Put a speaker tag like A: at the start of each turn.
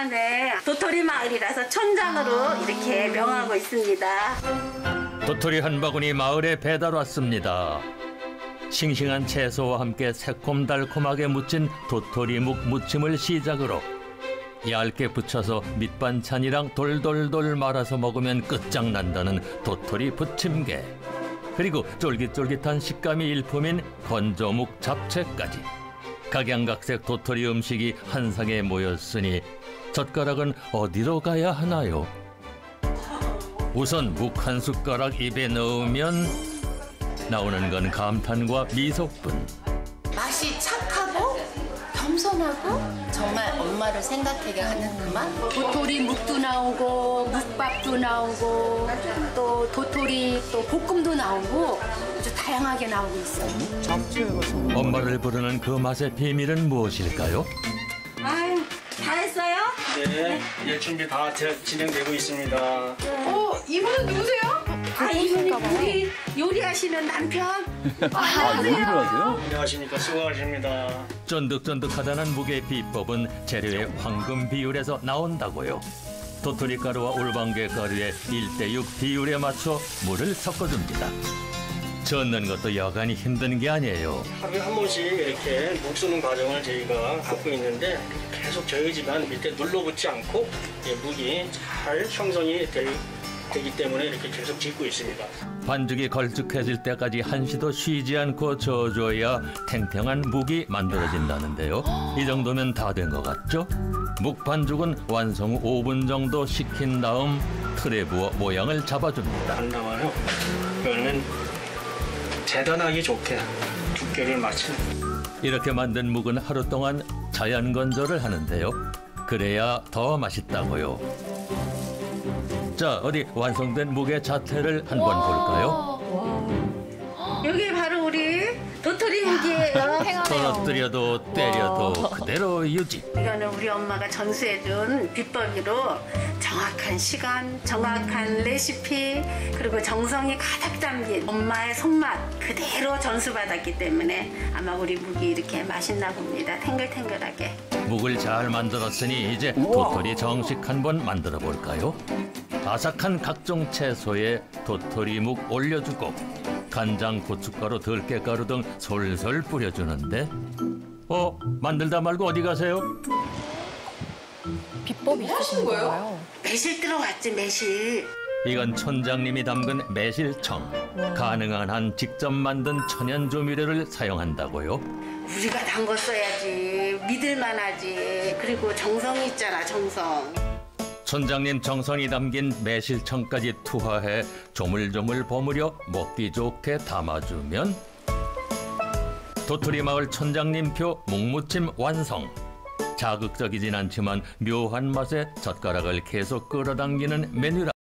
A: 네. 도토리 마을이라서 촌장으로 이렇게 명하고 있습니다.
B: 도토리 한 바구니 마을에 배달 왔습니다. 싱싱한 채소와 함께 새콤달콤하게 무친 도토리묵 무침을 시작으로 얇게 부쳐서 밑반찬이랑 돌돌돌 말아서 먹으면 끝장난다는 도토리 부침개. 그리고 쫄깃쫄깃한 식감이 일품인 건조묵 잡채까지. 각양각색 도토리 음식이 한 상에 모였으니 젓가락은 어디로 가야 하나요? 우선 묵 한 숟가락 입에 넣으면 나오는 건 감탄과 미소뿐.
C: 맛이 착하고 겸손하고 정말 엄마를 생각하게 하는 그 맛.
D: 도토리 묵도 나오고 묵밥도 나오고 또 도토리 또 볶음도 나오고 아주 다양하게 나오고 있어요.
B: 엄마를 부르는 그 맛의 비밀은 무엇일까요?
A: 아유, 다 했어요?
E: 네, 예, 준비 다 진행되고 있습니다.
D: 이분은 누구세요?
A: 이분이 우리 요리하시는 남편.
F: 요리를 하세요?
E: 안녕하십니까, 수고하십니다.
B: 쫀득쫀득하다는 묵의 비법은 재료의 황금 비율에서 나온다고요. 도토리 가루와 올방개 가루의 1:6 비율에 맞춰 물을 섞어줍니다. 젓는 것도 여간이 힘든 게 아니에요.
E: 하루에 한 번씩 이렇게 묵 쓰는 과정을 저희가 갖고 있는데 계속 저희지만 밑에 눌러붙지 않고 묵이 잘 형성이 되기 때문에 이렇게 계속 짓고 있습니다.
B: 반죽이 걸쭉해질 때까지 한시도 쉬지 않고 저어줘야 탱탱한 묵이 만들어진다는데요. 이 정도면 다 된 것 같죠? 묵 반죽은 완성 후 5분 정도 식힌 다음 틀에 부어 모양을 잡아줍니다.
E: 안 나와요. 그러면 재단하기 좋게 두께를 맞추는.
B: 이렇게 만든 묵은 하루 동안 자연 건조를 하는데요. 그래야 더 맛있다고요. 자, 어디 완성된 묵의 자태를 한번 볼까요?
A: 여기 바로 우리 도토리 묵이에요.
B: 떨어뜨려도 때려도 그대로 유지.
A: 이거는 우리 엄마가 전수해준 비법으로 정확한 시간, 정확한 레시피, 그리고 정성이 가득 담긴 엄마의 손맛 그대로 전수받았기 때문에 아마 우리 묵이 이렇게 맛있나 봅니다. 탱글탱글하게.
B: 묵을 잘 만들었으니 이제 도토리 정식 한번 만들어 볼까요? 아삭한 각종 채소에 도토리묵 올려주고 간장, 고춧가루, 들깨가루 등 솔솔 뿌려주는데 만들다 말고 어디 가세요?
G: 비법이 있으신 거예요?
A: 매실 들어갔지, 매실.
B: 이건 촌장님이 담근 매실청. 가능한 한 직접 만든 천연 조미료를 사용한다고요?
A: 우리가 담궜어야지. 믿을만하지. 그리고 정성이 있잖아, 정성.
B: 촌장님 정성이 담긴 매실청까지 투하해 조물조물 버무려 먹기 좋게 담아주면 도토리 마을 촌장님표 묵무침 완성. 자극적이진 않지만 묘한 맛에 젓가락을 계속 끌어당기는 메뉴라.